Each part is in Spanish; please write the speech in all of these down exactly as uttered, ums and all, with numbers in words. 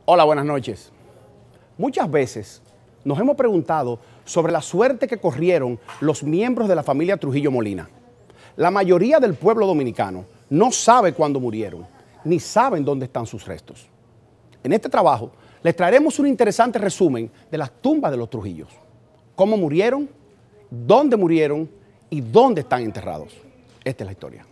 Hola, buenas noches. Muchas veces nos hemos preguntado sobre la suerte que corrieron los miembros de la familia Trujillo Molina. La mayoría del pueblo dominicano no sabe cuándo murieron, ni saben dónde están sus restos. En este trabajo les traeremos un interesante resumen de las tumbas de los Trujillos. Cómo murieron, dónde murieron y dónde están enterrados. Esta es la historia.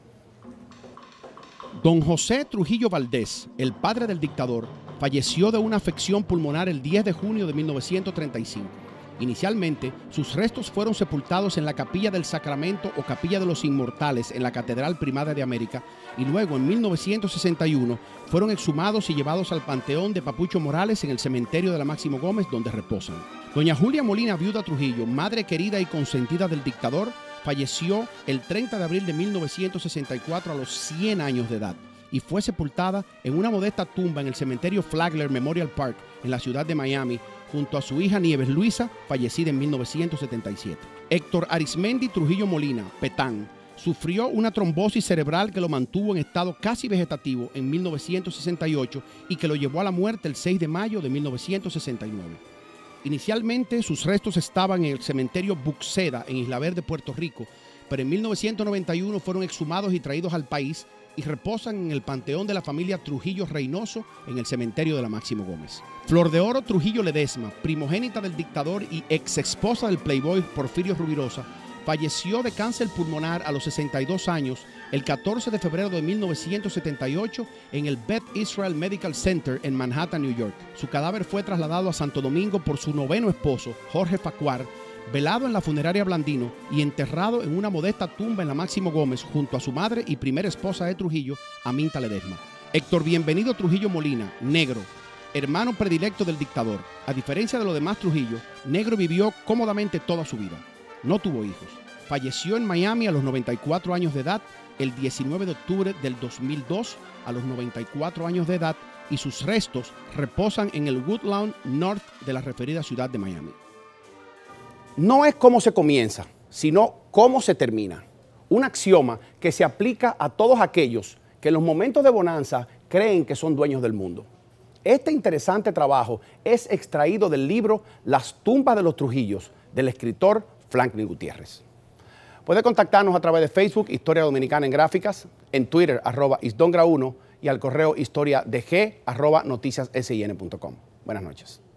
Don José Trujillo Valdés, el padre del dictador, falleció de una afección pulmonar el diez de junio de mil novecientos treinta y cinco. Inicialmente, sus restos fueron sepultados en la Capilla del Sacramento o Capilla de los Inmortales en la Catedral Primada de América y luego en mil novecientos sesenta y uno fueron exhumados y llevados al Panteón de Papucho Morales en el cementerio de la Máximo Gómez, donde reposan. Doña Julia Molina Viuda Trujillo, madre querida y consentida del dictador, falleció el treinta de abril de mil novecientos sesenta y cuatro a los cien años de edad y fue sepultada en una modesta tumba en el cementerio Flagler Memorial Park en la ciudad de Miami junto a su hija Nieves Luisa, fallecida en mil novecientos setenta y siete. Héctor Arismendi Trujillo Molina, Petán, sufrió una trombosis cerebral que lo mantuvo en estado casi vegetativo en mil novecientos sesenta y ocho y que lo llevó a la muerte el seis de mayo de mil novecientos sesenta y nueve. Inicialmente sus restos estaban en el cementerio Buxeda en Isla Verde, Puerto Rico, pero en mil novecientos noventa y uno fueron exhumados y traídos al país y reposan en el panteón de la familia Trujillo Reynoso en el cementerio de la Máximo Gómez. Flor de Oro Trujillo Ledesma, primogénita del dictador y ex esposa del playboy Porfirio Rubirosa, falleció de cáncer pulmonar a los sesenta y dos años el catorce de febrero de mil novecientos setenta y ocho en el Beth Israel Medical Center en Manhattan, New York. Su cadáver fue trasladado a Santo Domingo por su noveno esposo, Jorge Facuar, velado en la funeraria Blandino y enterrado en una modesta tumba en la Máximo Gómez junto a su madre y primera esposa de Trujillo, Aminta Ledesma. Héctor Bienvenido Trujillo Molina, negro, hermano predilecto del dictador. A diferencia de los demás Trujillo, negro vivió cómodamente toda su vida. No tuvo hijos. Falleció en Miami a los noventa y cuatro años de edad el diecinueve de octubre del dos mil dos a los noventa y cuatro años de edad y sus restos reposan en el Woodlawn North de la referida ciudad de Miami. No es cómo se comienza, sino cómo se termina. Un axioma que se aplica a todos aquellos que en los momentos de bonanza creen que son dueños del mundo. Este interesante trabajo es extraído del libro Las tumbas de los Trujillos, del escritor Franklin Gutiérrez. Puede contactarnos a través de Facebook, Historia Dominicana en Gráficas, en Twitter, arroba isdongra uno y al correo historiadg, arroba noticias sin punto com. Buenas noches.